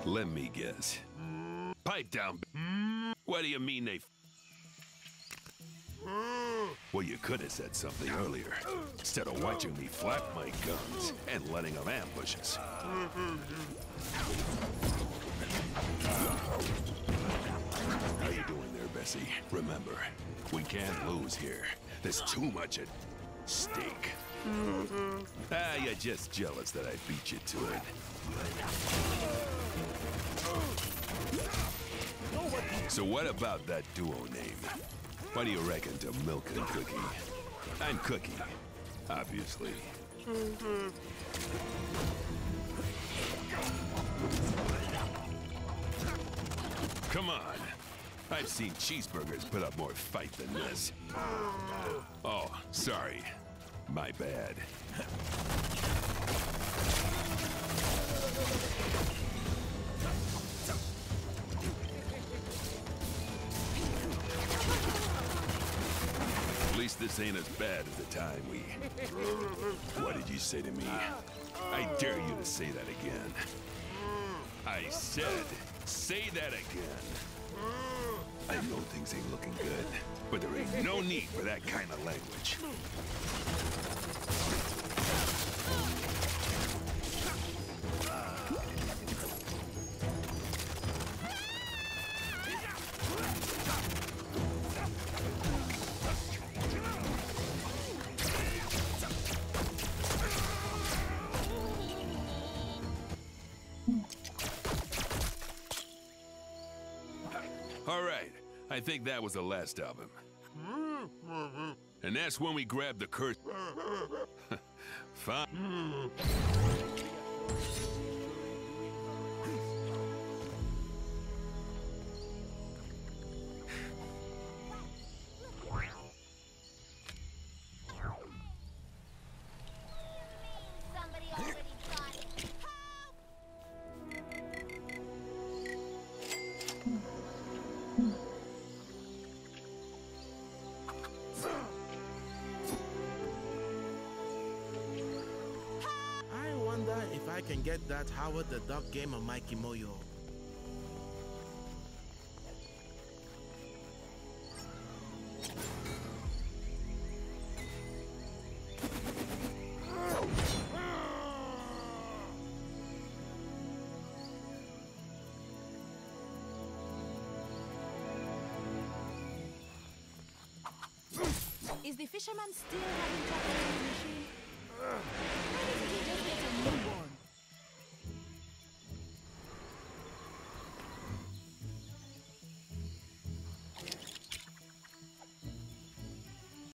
Let me guess. Pipe down. What do you mean they... Well, you could have said something earlier, instead of watching me flap my guns and letting them ambush us. How you doing there, Bessie? Remember, we can't lose here. There's too much at stake. You're just jealous that I beat you to it. So what about that duo name? What do you reckon to Milk and Cookie? I'm Cookie, obviously. Come on. I've seen cheeseburgers put up more fight than this. Oh, sorry. My bad. At least this ain't as bad as the time we... What did you say to me? I dare you to say that again. I said, say that again. I know things ain't looking good, but there ain't no need for that kind of language. All right, I think that was the last of him. And that's when we grabbed the curse. Fine. Somebody already got it. I wonder if I can get that Howard the Duck game on my Kimoyo. Is the fisherman still having trouble with the machine? Why doesn't he just get a new one?